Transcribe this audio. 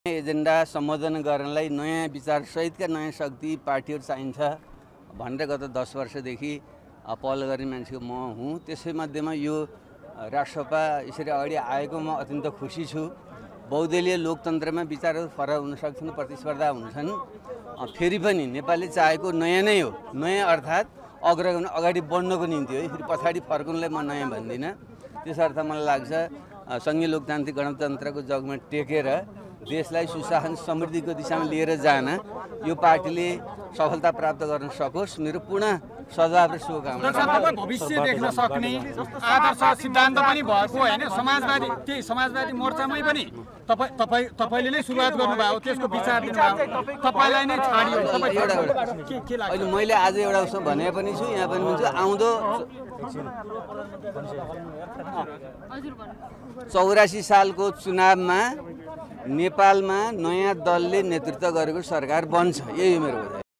Agenda सम्बोधन गर्नलाई नयाँ विचार सहितका नयाँ शक्ति पार्टीहरू चाहिन्छ भनेर गत 10 वर्षदेखि पहल गर्ने मान्छेको म हुँ। त्यसैमध्येमा यो राष्ट्रसभा यसरी अगाडि आएको म अत्यन्त खुसी छु। बहुदलीय लोकतन्त्रमा विचारहरू फरक हुन सक्छन्, प्रतिस्पर्धा हुन्छन्। फेरि पनि नेपालले चाहेको नयाँ नै हो। नयाँ अर्थात् अग्रगमन अगाडि बढ्नको निम्ति हो। फेरि पछाडि फर्कनुलाई म नयाँ भन्दिनँ। त्यसर्थ मलाई लाग्छ सङ्घीय लोकतान्त्रिक गणतन्त्रको जगमा टेकेर देशलाई सुशासन समृद्धिको दिशामा लिएर जान यो पार्टीले सफलता प्राप्त गर्न सकोस्। मेरो पूर्ण सद्भाव र शुभकामना। भविष्य देख्न सक्ने आदर्श सिद्धान्त पनि भएको हैन। समाजवादी त्यही समाजवादी मोर्चामै पनि तपाईले नै सुरुवात गर्नुभयो, त्यसको विचार दिनुभयो, तपाईलाई नै छाडियो। अहिले मैले आज एउटा उसो भने पनि छु, यहाँ पनि भन्छु। आउँदो 84 सालको चुनावमा नेपालमा नयाँ दलले नेतृत्व गरेको सरकार बन्छ। यही हो मेरो